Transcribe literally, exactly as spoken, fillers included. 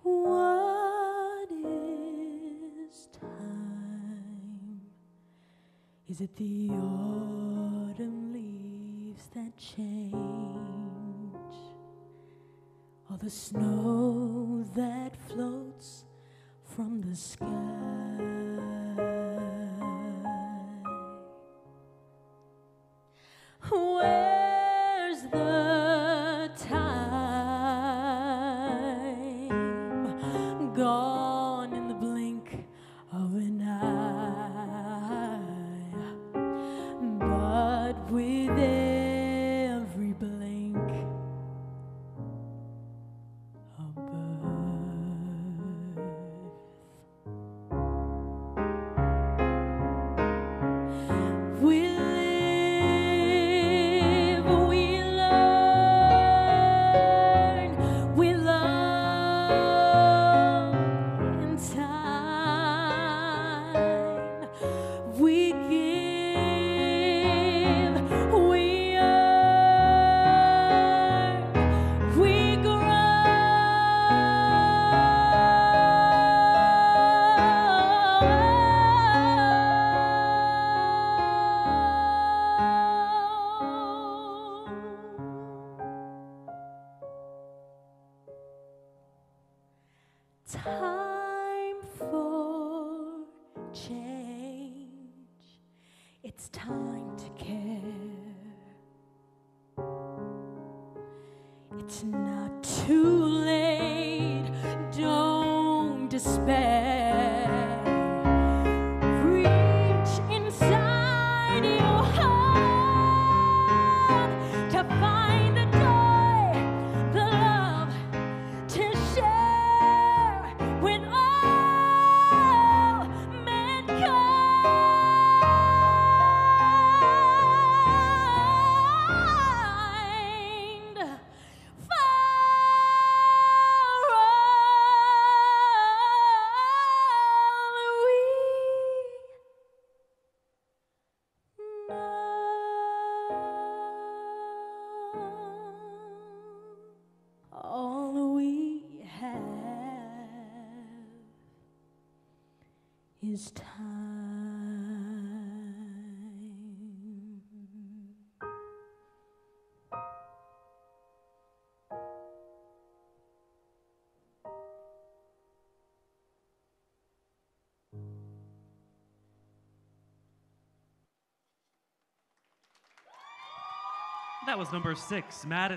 What is time? Is it the autumn leaves that change? Or the snow that floats from the sky? Where's the time? Gone in the blink of an eye. But with every blink, a birth. We live, we learn, we love in time. We give, we earn, we Time for change. It's time to care. It's not too late. Don't despair. Reach inside your heart to find the joy, the love to share with all mankind. For all we know, all we have is time. That was number six, Madison.